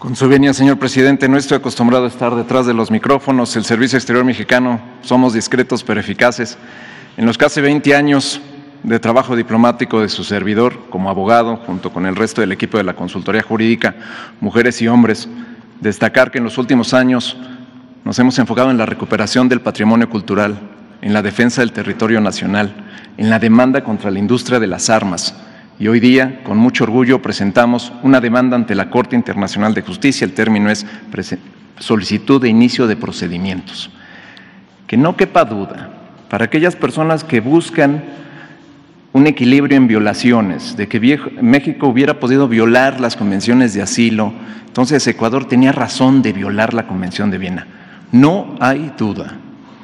Con su venia, señor presidente, no estoy acostumbrado a estar detrás de los micrófonos. El Servicio Exterior Mexicano somos discretos pero eficaces. En los casi 20 años de trabajo diplomático de su servidor como abogado, junto con el resto del equipo de la Consultoría Jurídica, mujeres y hombres, destacar que en los últimos años nos hemos enfocado en la recuperación del patrimonio cultural, en la defensa del territorio nacional, en la demanda contra la industria de las armas. Y hoy día, con mucho orgullo, presentamos una demanda ante la Corte Internacional de Justicia. El término es solicitud de inicio de procedimientos. Que no quepa duda, para aquellas personas que buscan un equilibrio en violaciones, de que México hubiera podido violar las convenciones de asilo, entonces Ecuador tenía razón de violar la Convención de Viena. No hay duda.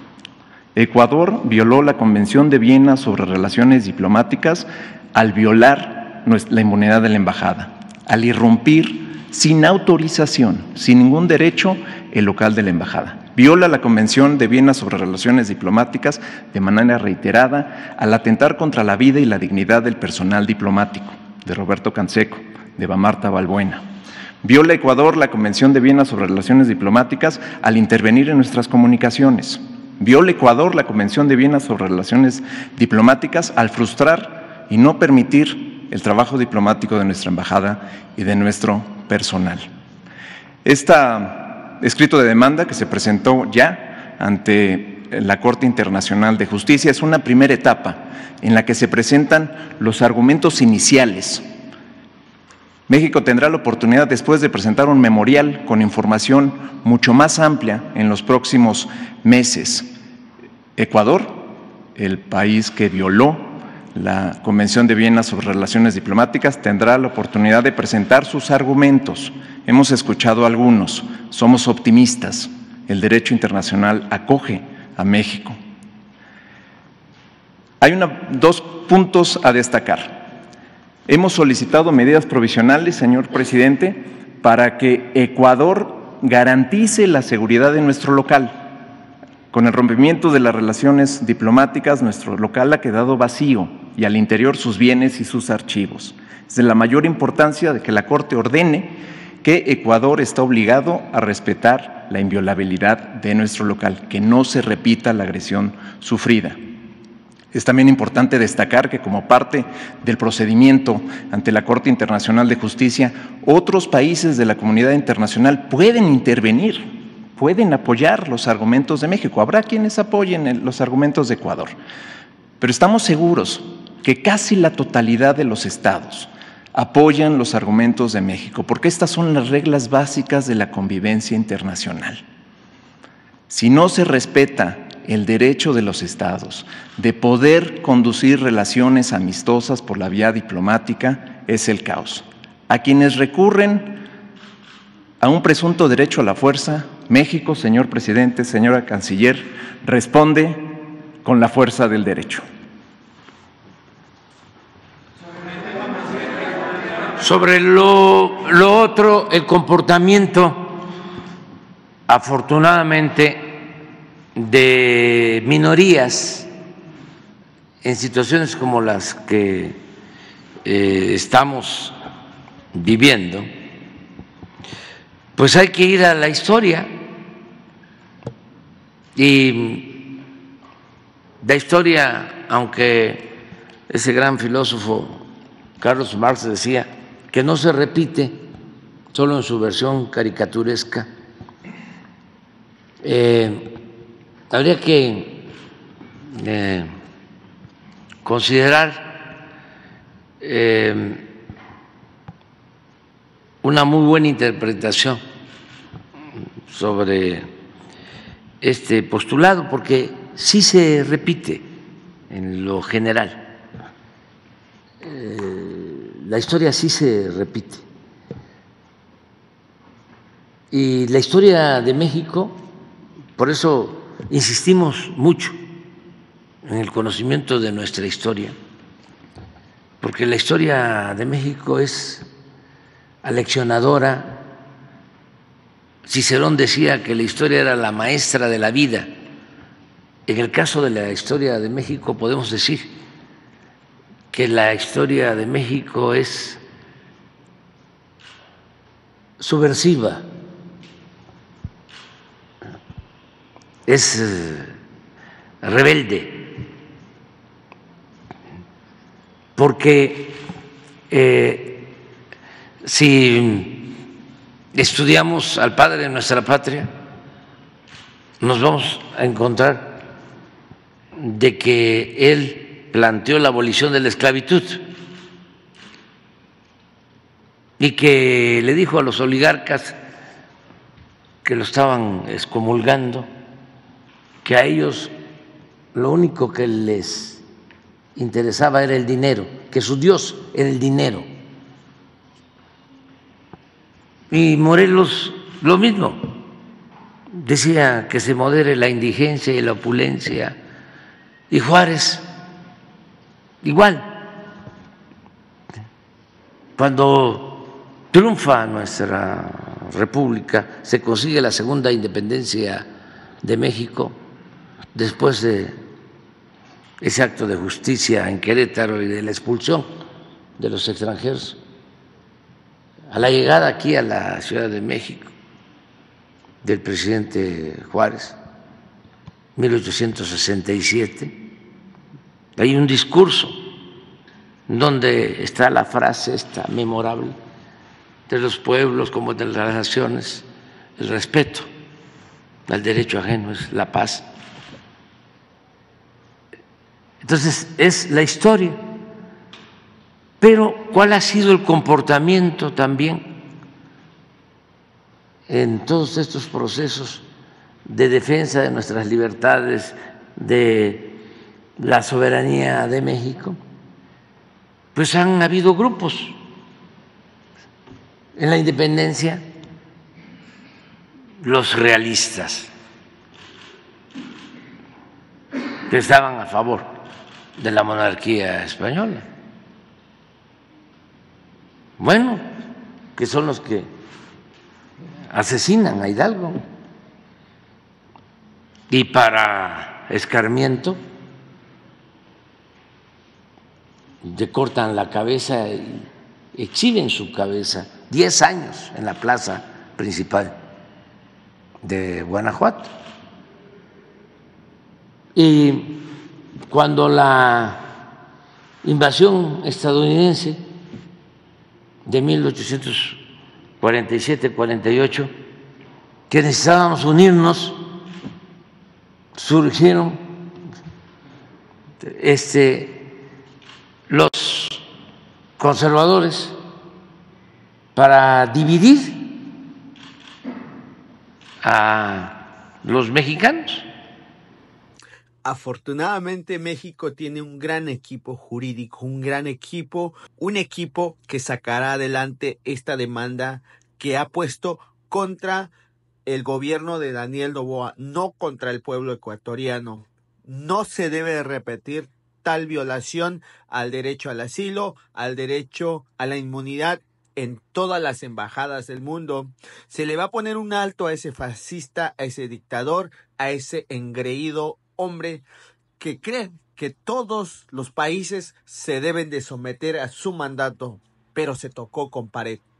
Ecuador violó la Convención de Viena sobre relaciones diplomáticas al violar la inmunidad de la embajada, al irrumpir sin autorización, sin ningún derecho, el local de la embajada. Viola la Convención de Viena sobre relaciones diplomáticas de manera reiterada al atentar contra la vida y la dignidad del personal diplomático, de Roberto Canseco, de Marta Balbuena. Viola Ecuador la Convención de Viena sobre relaciones diplomáticas al intervenir en nuestras comunicaciones. Viola Ecuador la Convención de Viena sobre relaciones diplomáticas al frustrar y no permitir el trabajo diplomático de nuestra embajada y de nuestro personal. Este escrito de demanda que se presentó ya ante la Corte Internacional de Justicia es una primera etapa en la que se presentan los argumentos iniciales. México tendrá la oportunidad después de presentar un memorial con información mucho más amplia en los próximos meses. Ecuador, el país que violó la Convención de Viena sobre relaciones diplomáticas, tendrá la oportunidad de presentar sus argumentos. Hemos escuchado algunos, somos optimistas, el derecho internacional acoge a México. Hay dos puntos a destacar. Hemos solicitado medidas provisionales, señor presidente, para que Ecuador garantice la seguridad de nuestro local. Con el rompimiento de las relaciones diplomáticas, nuestro local ha quedado vacío y al interior sus bienes y sus archivos. Es de la mayor importancia de que la Corte ordene que Ecuador está obligado a respetar la inviolabilidad de nuestro local, que no se repita la agresión sufrida. Es también importante destacar que como parte del procedimiento ante la Corte Internacional de Justicia, otros países de la comunidad internacional pueden intervenir, pueden apoyar los argumentos de México. Habrá quienes apoyen los argumentos de Ecuador, pero estamos seguros que casi la totalidad de los estados apoyan los argumentos de México, porque estas son las reglas básicas de la convivencia internacional. Si no se respeta el derecho de los estados de poder conducir relaciones amistosas por la vía diplomática, es el caos. A quienes recurren a un presunto derecho a la fuerza, México, señor presidente, señora canciller, responde con la fuerza del derecho. Sobre lo otro, el comportamiento, afortunadamente, de minorías en situaciones como las que estamos viviendo, pues hay que ir a la historia. Y la historia, aunque ese gran filósofo Carlos Marx decía que no se repite, solo en su versión caricaturesca, habría que considerar una muy buena interpretación sobre este postulado, porque sí se repite en lo general. La historia sí se repite. Y la historia de México, por eso insistimos mucho en el conocimiento de nuestra historia, porque la historia de México es aleccionadora. Cicerón decía que la historia era la maestra de la vida. En el caso de la historia de México podemos decir que la historia de México es subversiva, es rebelde, porque si estudiamos al padre de nuestra patria, nos vamos a encontrar de que él planteó la abolición de la esclavitud y que le dijo a los oligarcas que lo estaban excomulgando que a ellos lo único que les interesaba era el dinero, que su Dios era el dinero. Y Morelos lo mismo, decía que se modere la indigencia y la opulencia, y Juárez igual. Cuando triunfa nuestra república, se consigue la segunda independencia de México, después de ese acto de justicia en Querétaro y de la expulsión de los extranjeros, a la llegada aquí a la Ciudad de México del presidente Juárez, 1867, hay un discurso donde está la frase esta memorable de los pueblos como de las naciones, el respeto al derecho ajeno es la paz. Entonces, es la historia. Pero, ¿cuál ha sido el comportamiento también en todos estos procesos de defensa de nuestras libertades, de la soberanía de México? Pues han habido grupos en la independencia, los realistas, que estaban a favor de la monarquía española. Bueno, que son los que asesinan a Hidalgo. Y para escarmiento le cortan la cabeza y exhiben su cabeza 10 años en la plaza principal de Guanajuato. Y cuando la invasión estadounidense de 1847-48, que necesitábamos unirnos, surgieron los conservadores para dividir a los mexicanos. Afortunadamente México tiene un gran equipo jurídico, un equipo que sacará adelante esta demanda que ha puesto contra el gobierno de Daniel Noboa, no contra el pueblo ecuatoriano. No se debe repetir tal violación al derecho al asilo, al derecho a la inmunidad en todas las embajadas del mundo. Se le va a poner un alto a ese fascista, a ese dictador, a ese engreído hombre que cree que todos los países se deben de someter a su mandato, pero se tocó con pared.